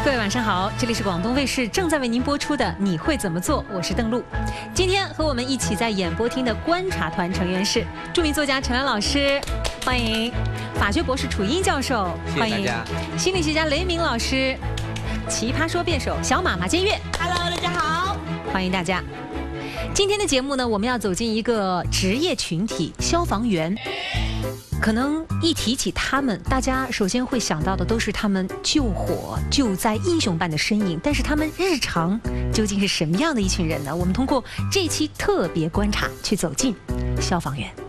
各位晚上好，这里是广东卫视正在为您播出的《你会怎么做》，我是邓露。今天和我们一起在演播厅的观察团成员是著名作家陈岚老师，欢迎；法学博士楚英教授，欢迎；心理学家雷鸣老师，奇葩说辩手小马马建岳 ，Hello， 大家好， 欢迎大家。今天的节目呢，我们要走进一个职业群体——消防员。可能一提起他们，大家首先会想到的都是他们救火救灾英雄般的身影，但是他们日常究竟是什么样的一群人呢？我们通过这期特别观察去走进消防员。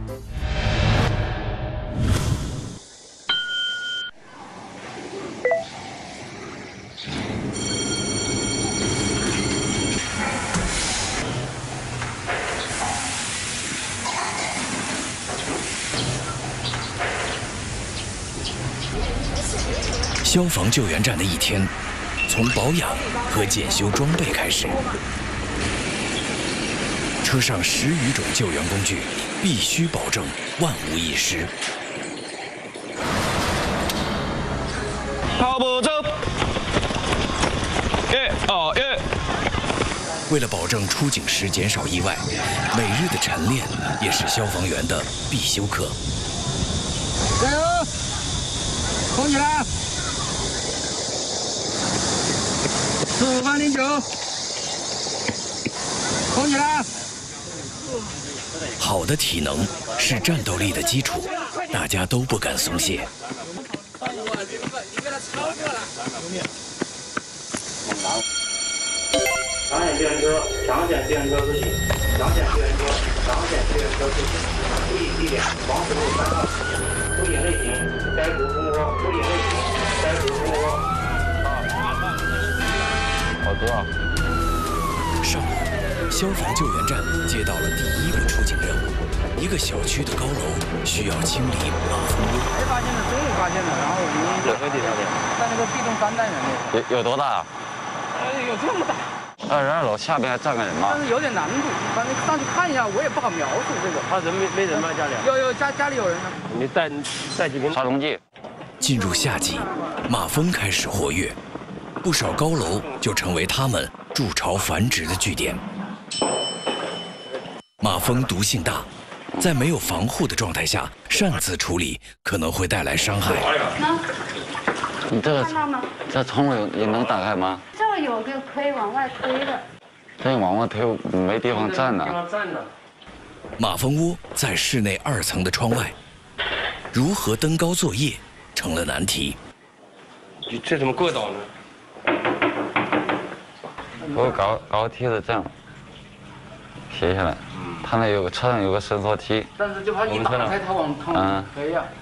消防救援站的一天，从保养和检修装备开始。车上10余种救援工具，必须保证万无一失。 跑步走， 为了保证出警时减少意外，每日的晨练也是消防员的必修课。 加油！空起来！45.9，空起来！ 好的体能是战斗力的基础，大家都不敢松懈。 抢险救援车，抢险救援车出行，抢险救援车，抢险救援车出行。出警地点：黄石路3号。出警类型：该湖蜂窝。出警类型：该湖蜂窝。 好多啊！ 上午，消防救援站接到了第一个出警任务，一个小区的高楼需要清理马蜂窝。 才发现的，中午发现的，然后我们哪个地方的？ 在那个地洞3单元里。 有多大啊？ 有这么大。 22楼下边还站个人吗？ 但是有点难度，反正上去看一下，我也不好描述这个。 他人没人吗？家里？ 有家里有人呢。 你带几瓶杀虫剂？ 进入夏季，马蜂开始活跃，不少高楼就成为它们筑巢繁殖的据点。马蜂毒性大，在没有防护的状态下擅自处理可能会带来伤害。 你这看到吗？ 这窗户也能打开吗？ 这有个可以往外推的。 这往外推没地方站呢。 马蜂窝在室内2层的窗外，如何登高作业成了难题。 你这怎么过倒呢？ 我搞个梯子这样斜下来，它那车上有个伸缩梯。 但是就怕一打开它往飞呀。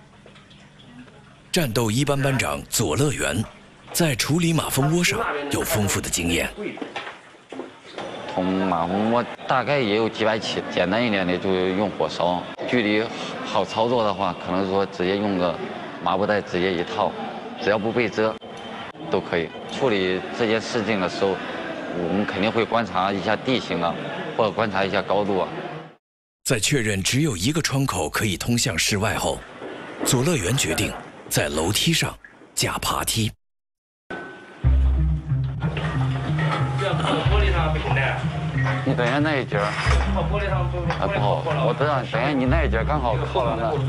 战斗一班班长左乐园在处理马蜂窝上有丰富的经验。 捅马蜂窝大概也有几百起，简单一点的就用火烧，距离好操作的话，可能说直接用个麻布袋直接一套，只要不被蛰，都可以。处理这件事情的时候，我们肯定会观察一下地形啊，或者观察一下高度啊。 在确认只有一个窗口可以通向室外后，左乐园决定在楼梯上架爬梯。 这样靠玻璃上不行的。 你等一下那一节儿， 靠玻璃上不好，我知道。等一下你那一节刚好靠了那。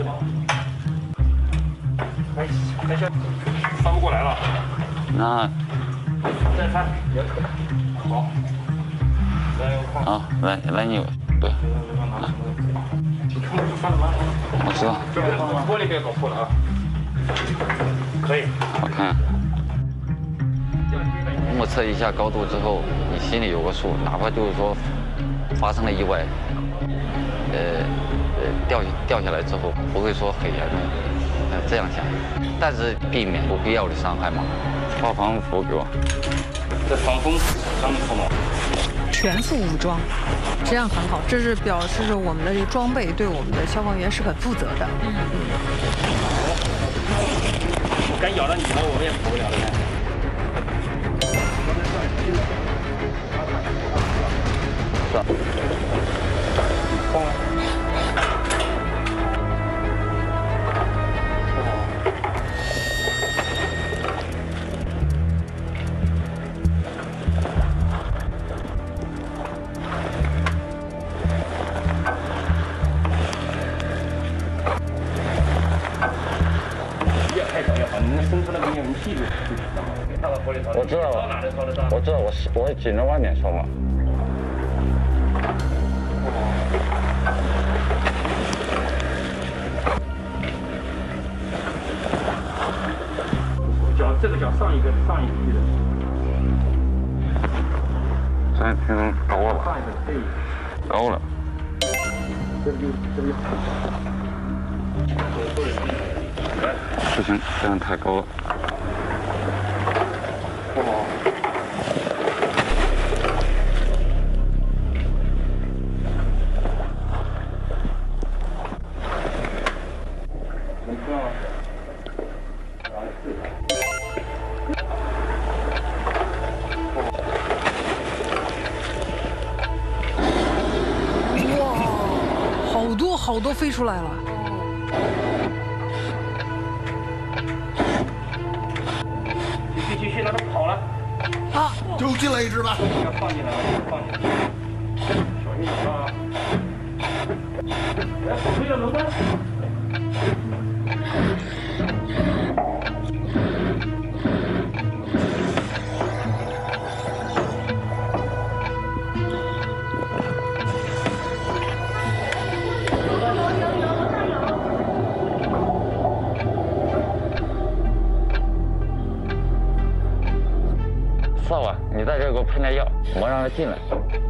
还行，翻不过来了。 那再翻也可以。好。 好，来你对。我知道。 玻璃别搞破了啊。可以。 我看。目测一下高度之后，你心里有个数，哪怕就是说发生了意外，掉下来之后不会说很严重，这样想，但是避免不必要的伤害嘛。把防护服给我。 这防风上面套吗？ 全副武装，这样很好，这是表示着我们的这个装备对我们的消防员是很负责的。 敢咬了你了，我们也跑不了了。 那生出那个烟雾气就知道吗？ 我知道，我紧着外面烧嘛。 这个叫上一批的。 上一批高了吧？ 上一个可以。 高了。 这不行，这样太高了。 好多飞出来了。 继续，让它跑了。 啊， 就进来一只吧。 要放进来，小心点啊！来，推着轮胎。 扫把，你在这给我喷点药，我让他进来。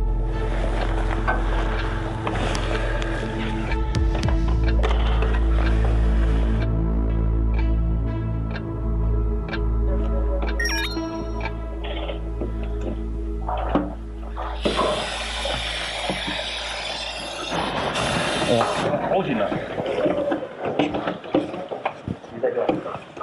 哇，好紧啊！你在这。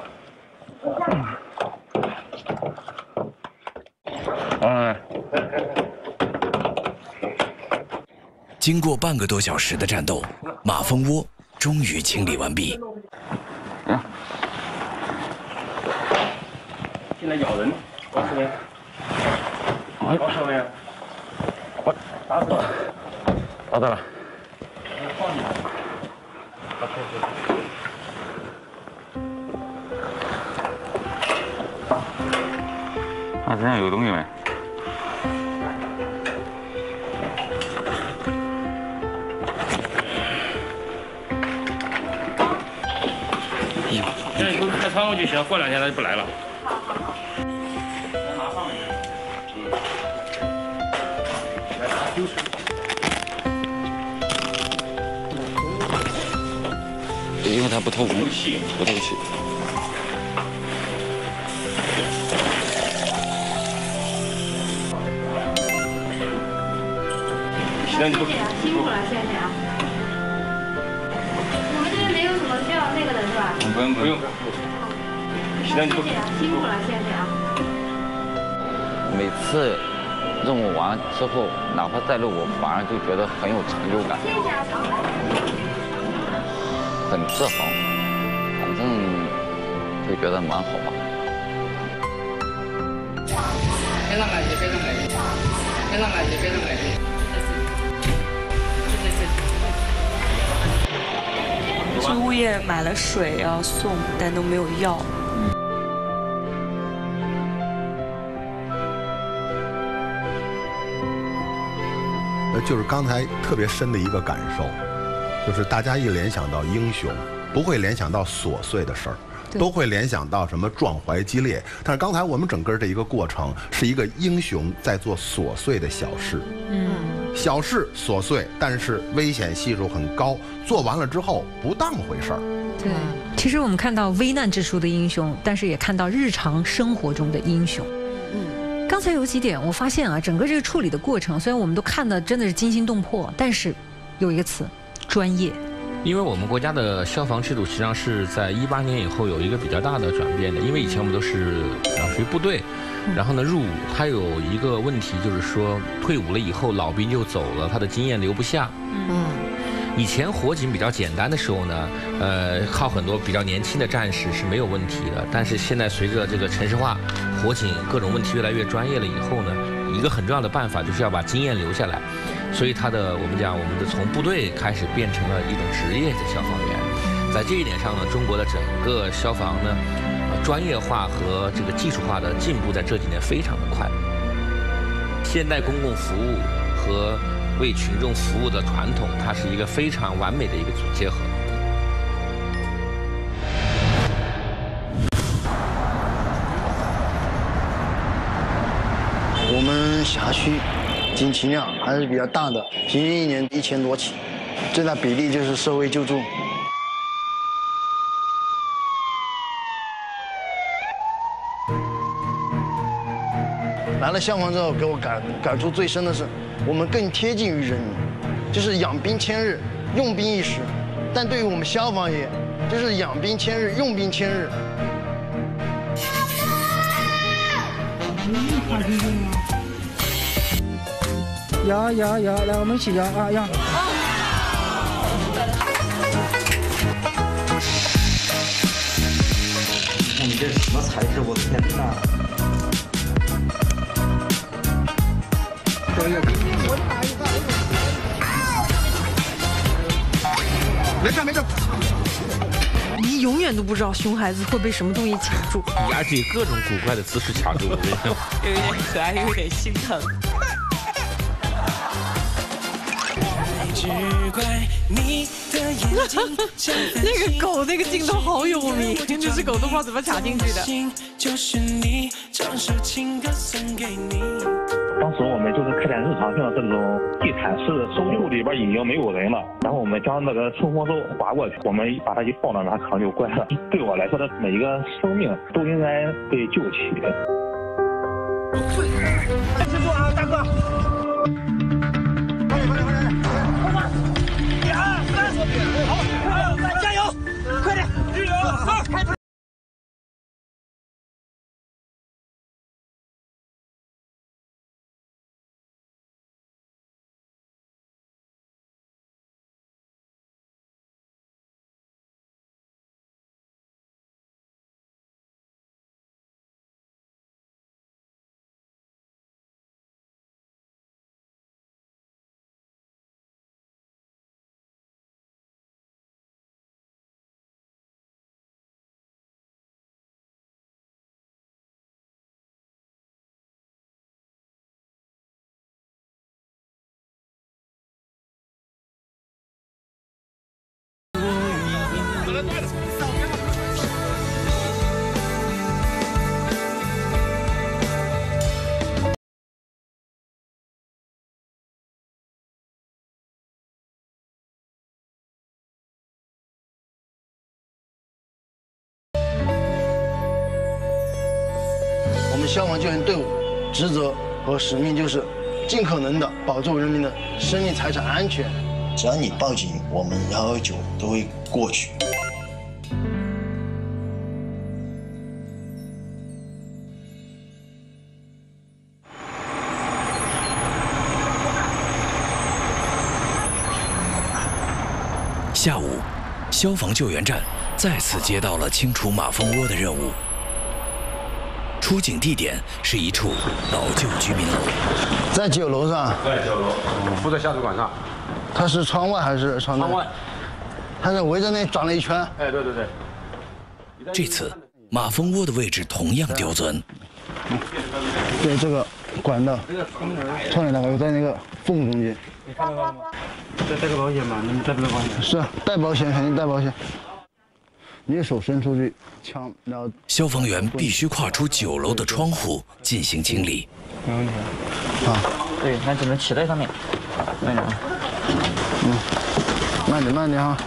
经过半个多小时的战斗，马蜂窝终于清理完毕。 进来咬人，往这边，往这边，我打死了， 打到了。 放进来。 他身上有东西没？ 现在你开窗户就行，过2天他就不来了。 因为它不透风，不透气。 辛苦了，谢谢啊。我们这边没有什么需要那个的是吧？ 不用。 辛苦了，谢谢啊。 每次任务完之后，哪怕再累，我反而就觉得很有成就感，很自豪，反正就觉得蛮好吧。 非常感谢，非常感谢，非常感谢，非常感谢。 去物业买了水要送，但都没有药。 就是刚才特别深的一个感受，就是大家一联想到英雄，不会联想到琐碎的事儿，都会联想到什么壮怀激烈。但是刚才我们整个这一个过程，是一个英雄在做琐碎的小事。小事琐碎，但是危险系数很高，做完了之后不当回事儿。 对，其实我们看到危难之处的英雄，但是也看到日常生活中的英雄。刚才有几点我发现啊，整个这个处理的过程，虽然我们都看得真的是惊心动魄，但是有一个词，专业。 因为我们国家的消防制度实际上是在18年以后有一个比较大的转变的，因为以前我们都是属于部队，然后呢入伍，它有一个问题就是说退伍了以后老兵就走了，他的经验留不下。以前火警比较简单的时候呢，靠很多比较年轻的战士是没有问题的，但是现在随着这个城市化，火警各种问题越来越专业了以后呢，一个很重要的办法就是要把经验留下来，所以我们的从部队开始变成了一种职业的消防员。在这一点上呢，中国的整个消防呢， 专业化和这个技术化的进步在这几年非常的快。现代公共服务和为群众服务的传统，它是一个非常完美的一个组结合。 我们辖区警情量还是比较大的，平均1年1000多起，最大比例就是社会救助。来了消防之后，给我感触最深的是，我们更贴近于人民，就是养兵千日，用兵一时。但对于我们消防业，就是养兵千日，用兵千日。 摇，来，我们一起摇啊，摇。 看你这什么材质，我天哪！ 没事。 你永远都不知道熊孩子会被什么东西卡住， 而且各种古怪的姿势卡住，有点可爱，又有点心疼。 那个狗那个镜头好有名，那只狗都不知道怎么卡进去的。 当时我们就是开展日常性的这种地毯式搜救，里边已经没有人了，然后我们将那个冲锋舟划过去，我们把它一放到那，它可能就怪了。对我来说的每一个生命都应该被救起。 吃住啊，大哥！加油！快点！开出！ 我们消防救援队伍职责和使命就是尽可能的保住人民的生命财产安全。只要你报警，我们119都会过去。 下午，消防救援站再次接到了清除马蜂窝的任务。出警地点是一处老旧居民楼， 在9楼上。 在9楼，负责下水管上。 它是窗外还是窗内？窗外。它是围着那转了一圈。 哎，对。 这次马蜂窝的位置同样刁钻。 对，这个管道，窗帘大概有在那个缝中间。 你看得到吗？带个保险吗？你带不带保险？ 是，带保险，肯定带保险。你手伸出去，枪，然后。 消防员必须跨出9楼的窗户进行清理。 没问题。 好。 对，那只能骑在上面。慢点啊。 慢点啊。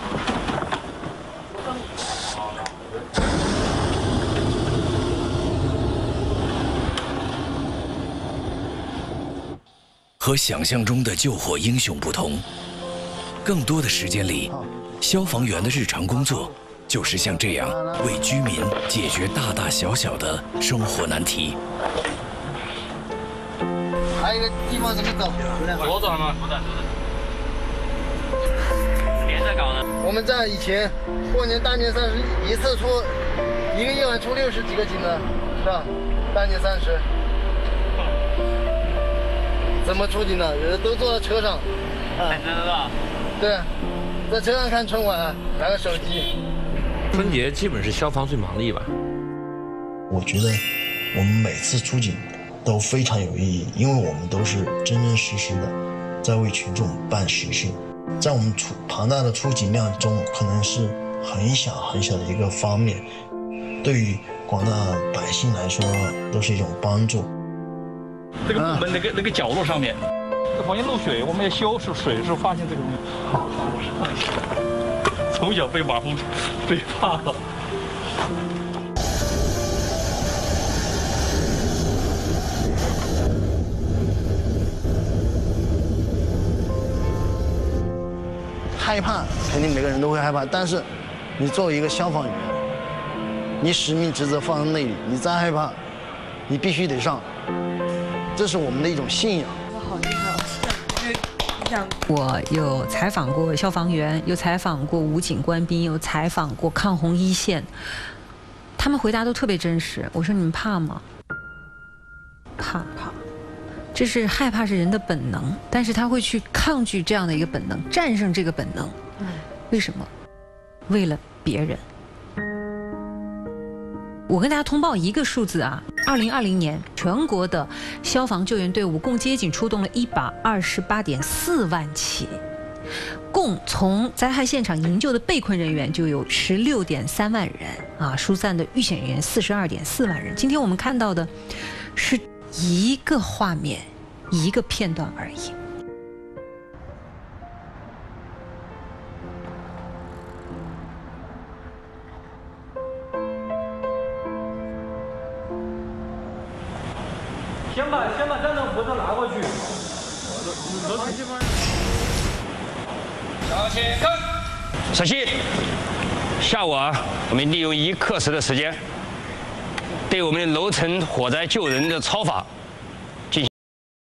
和想象中的救火英雄不同，更多的时间里，消防员的日常工作就是像这样为居民解决大大小小的生活难题。 还有一个地方怎么走？ 左转吗？左转。连着搞呢。 我们在以前过年大年30一次出1个夜晚出60几个警呢，是吧？大年30。怎么出警的？有的都坐在车上， 看真的吧？ 对，在车上看春晚，拿个手机。 春节基本是消防最忙的一晚。 我觉得我们每次出警都非常有意义，因为我们都是真真实实的在为群众办实事。在我们庞大的出警量中，可能是很小很小的一个方面，对于广大百姓来说都是一种帮助。 这个部门那个角落上面，这房间漏水，我们要修，是水是发现这个东西。从小被马蜂被怕了。 害怕，肯定每个人都会害怕，但是你作为一个消防员，你使命职责放在那里，你再害怕，你必须得上，这是我们的一种信仰。 好厉害！ 我有采访过消防员，有采访过武警官兵，有采访过抗洪一线，他们回答都特别真实。我说你们怕吗？怕。这是害怕是人的本能，但是他会去抗拒这样的一个本能，战胜这个本能。为什么？为了别人。我跟大家通报一个数字啊，2020年全国的消防救援队伍共接警出动了128.4万起，共从灾害现场营救的被困人员就有16.3万人啊，疏散的遇险人员42.4万人。今天我们看到的是一个画面，一个片段而已。 先把战斗服都拿过去。向前看。 小西，下午我们利用1课时的时间，对我们的楼层火灾救人的操法进行。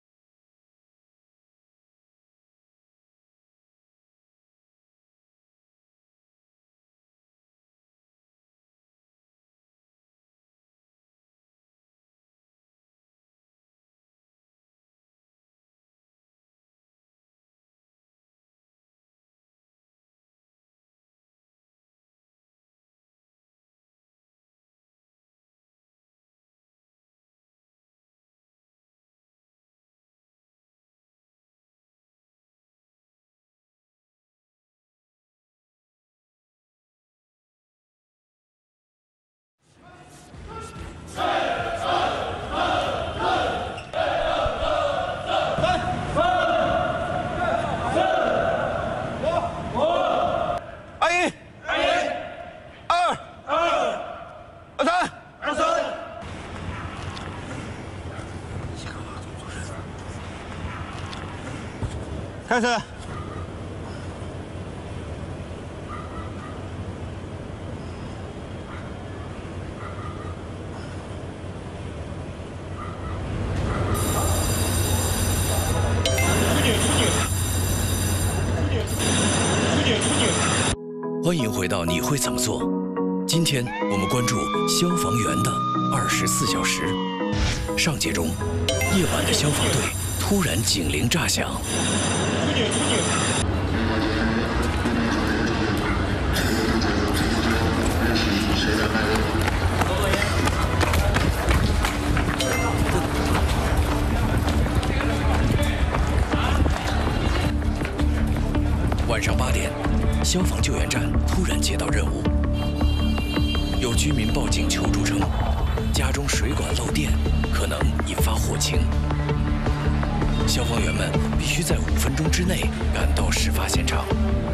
开始。 欢迎回到你会怎么做？今天我们关注消防员的24小时。上节中，夜晚的消防队突然警铃炸响。晚上8点，消防救援站突然接到任务，有居民报警求助称，家中水管漏电，可能引发火情。消防员们必须在5分钟之内赶到事发现场。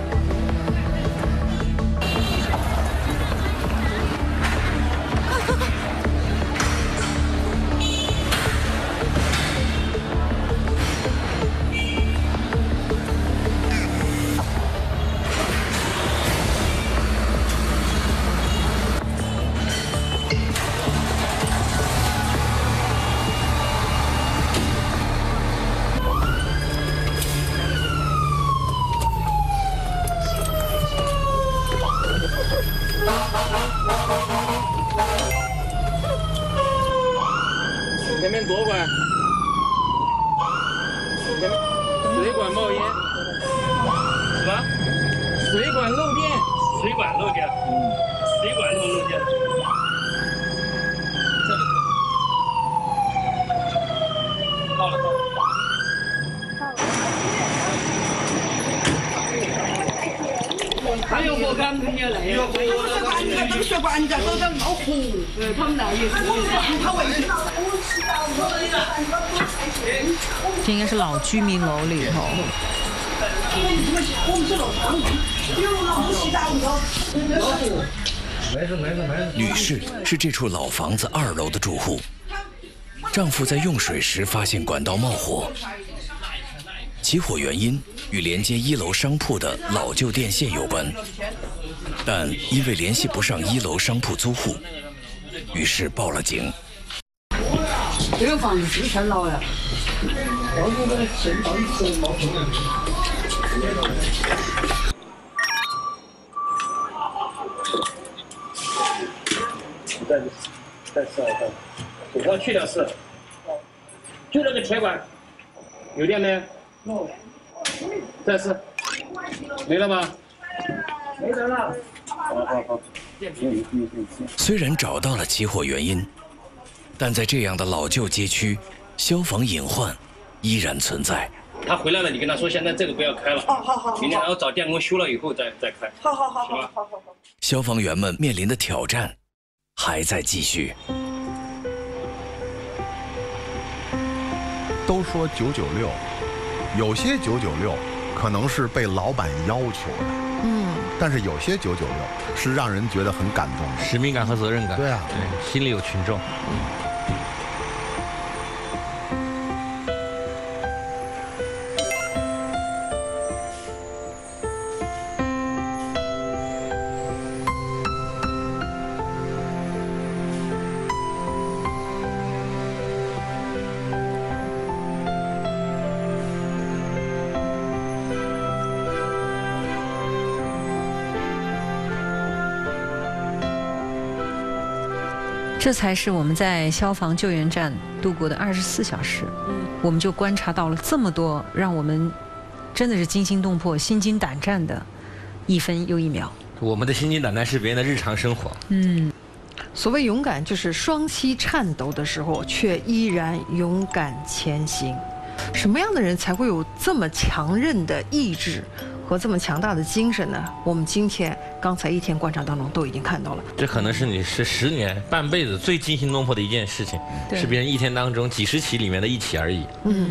前面左管，水管冒烟， 什么？ 水管漏电， 水管漏电，水管怎么漏电？ 这两个也来呀。这个血管你在都在冒火，他们来也是。他为什么？ 这应该是老居民楼里头。 女士是这处老房子2楼的住户，丈夫在用水时发现管道冒火，起火原因与连接1楼商铺的老旧电线有关，但因为联系不上1楼商铺租户，于是报了警。 这个房子是太老了， 再试一下，手上去掉试，就那个铁管，有电没？再试，没了吗？没得了。好。 虽然找到了起火原因，但在这样的老旧街区，消防隐患依然存在。 他回来了，你跟他说现在这个不要开了，好，明天还要找电工修了以后再开。好。 消防员们面临的挑战还在继续。 都说996，有些996可能是被老板要求的，但是有些996是让人觉得很感动的， 使命感和责任感。 对啊， 对，心里有群众。 这才是我们在消防救援站度过的24小时。我们就观察到了这么多让我们真的是惊心动魄、心惊胆战的1分又1秒。 我们的心惊胆战是别人的日常生活。 所谓勇敢，就是双膝颤抖的时候，却依然勇敢前行。什么样的人才会有这么强韧的意志和这么强大的精神呢？我们今天刚才1天观察当中都已经看到了。 这可能是你是10年半辈子最惊心动魄的一件事情，是别人1天当中几十起里面的1起而已。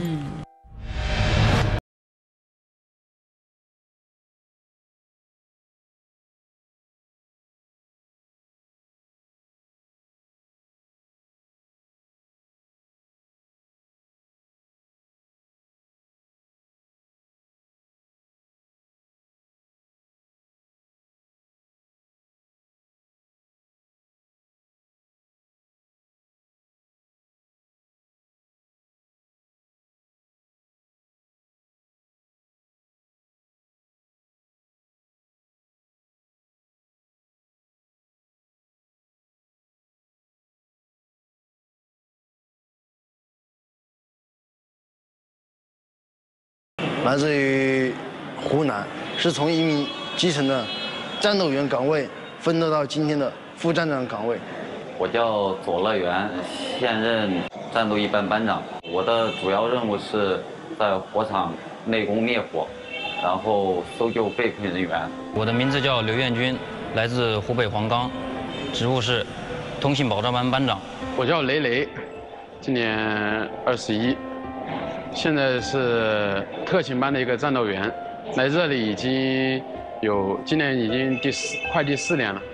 来自于湖南，是从一名基层的战斗员岗位奋斗到今天的副站长岗位。 我叫左乐元，现任战斗一班班长。我的主要任务是在火场内攻灭火，然后搜救被困人员。 我的名字叫刘彦军，来自湖北黄冈，职务是通信保障班班长。 我叫雷雷，今年21。现在是特勤班的一个战斗员，来这里已经今年已经快第4年了。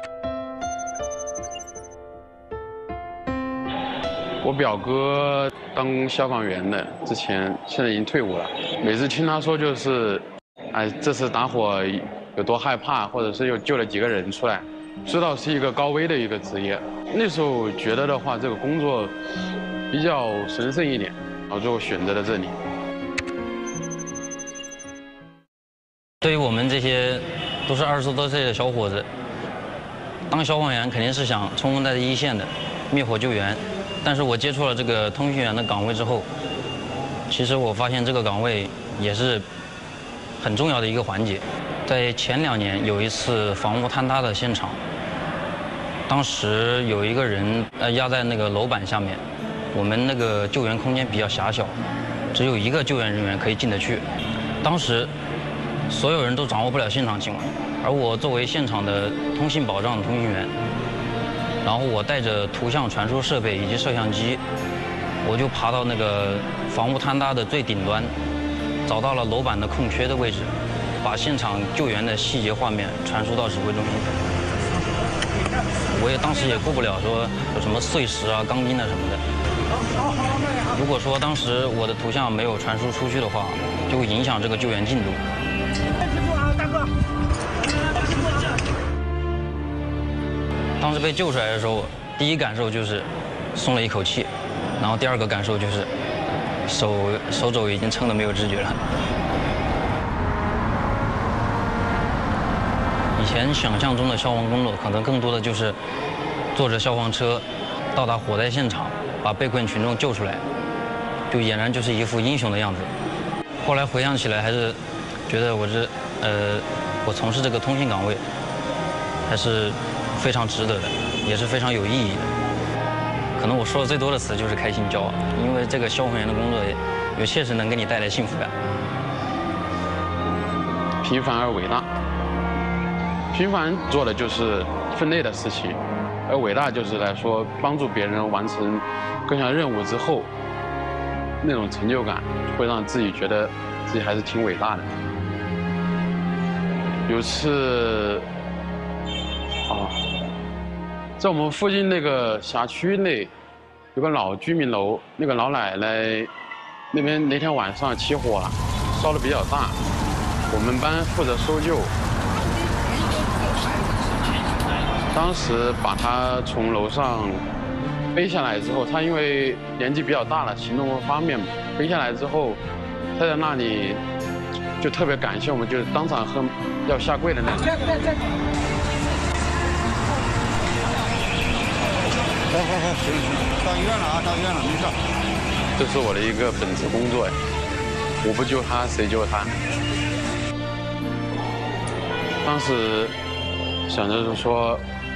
我表哥当消防员的，现在已经退伍了。每次听他说就是，这次打火有多害怕，或者是又救了几个人出来，知道是一个高危的一个职业。那时候觉得的话，这个工作比较神圣一点。然后最后选择了这里。 对于我们这些都是20多岁的小伙子，当消防员肯定是想冲锋在一线的，灭火救援。但是我接触了这个通讯员的岗位之后，其实我发现这个岗位也是很重要的一个环节。在前2年有一次房屋坍塌的现场，当时有一个人压在那个楼板下面。我们那个救援空间比较狭小，只有1个救援人员可以进得去。当时所有人都掌握不了现场情况， 而我作为现场的通信保障通讯员，然后我带着图像传输设备以及摄像机，我就爬到那个房屋坍塌的最顶端，找到了楼板的空缺的位置，把现场救援的细节画面传输到指挥中心。我也当时也顾不了说有什么碎石啊、钢筋啊什么的。如果说当时我的图像没有传输出去的话，就会影响这个救援进度。当时被救出来的时候，第一感受就是松了一口气，然后第二个感受就是手肘已经撑得没有知觉了。以前想象中的消防工作，可能更多的就是坐着消防车到达火灾现场，把被困群众救出来，就俨然就是一副英雄的样子。后来回想起来，还是觉得我从事这个通讯岗位还是非常值得的，也是非常有意义的。可能我说的最多的词就是开心、骄傲，因为这个消防员的工作也确实能给你带来幸福感。 平凡而伟大。平凡做的就是分内的事情，而伟大就是来说帮助别人完成各项任务之后，那种成就感会让自己觉得自己还是挺伟大的。有次，在我们附近那个辖区内有个老居民楼，那个老奶奶那边那天晚上起火了，烧得比较大，我们班负责搜救。当时把他从楼上背下来之后，他因为年纪比较大了，行动不方便，背下来之后，他在那里就特别感谢我们，就是当场要下跪的那种。 行，到医院了啊，到医院了，没事。 这是我的一个本职工作，我不救他，谁救他？当时想着就说，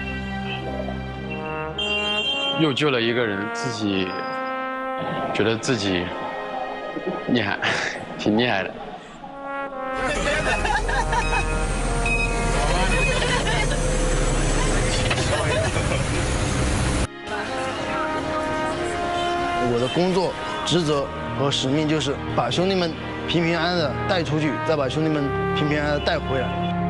又救了一个人，自己觉得自己厉害，挺厉害的。 我的工作职责和使命就是把兄弟们平平安安的带出去，再把兄弟们平平安安的带回来。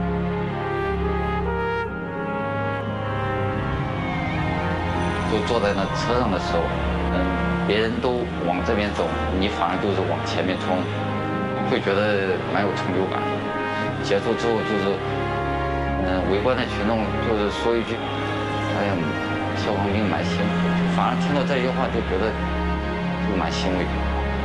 就坐在那车上的时候，别人都往这边走，你反而就是往前面冲，会觉得蛮有成就感。结束之后就是，围观的群众就是说一句：“哎呀，消防兵蛮辛苦。”反而听到这句话就觉得就蛮欣慰的。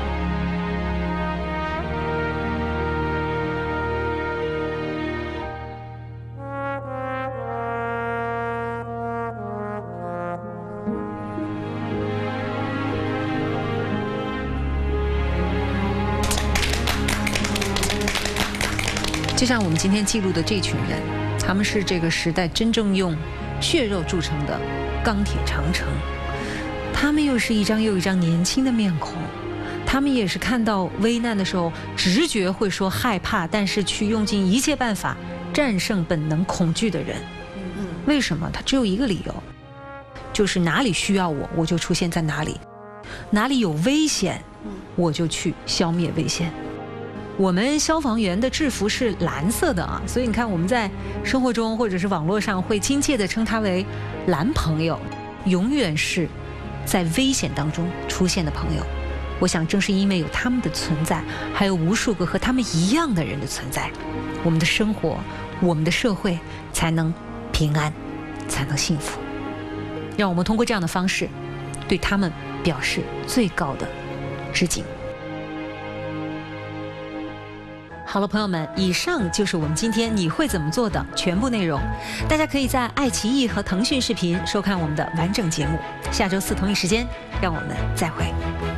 就像我们今天记录的这群人，他们是这个时代真正用血肉铸成的钢铁长城，他们又是一张又一张年轻的面孔，他们也是看到危难的时候直觉会说害怕，但是去用尽一切办法战胜本能恐惧的人。为什么？他只有一个理由，就是哪里需要我，我就出现在哪里；哪里有危险，我就去消灭危险。我们消防员的制服是蓝色的啊，所以你看我们在生活中或者是网络上会亲切地称他为蓝朋友，永远是在危险当中出现的朋友。我想正是因为有他们的存在，还有无数个和他们一样的人的存在，我们的生活，我们的社会才能平安，才能幸福。让我们通过这样的方式对他们表示最高的致敬。好了，朋友们，以上就是我们今天你会怎么做的全部内容。大家可以在爱奇艺和腾讯视频收看我们的完整节目。下周四同一时间，让我们再会。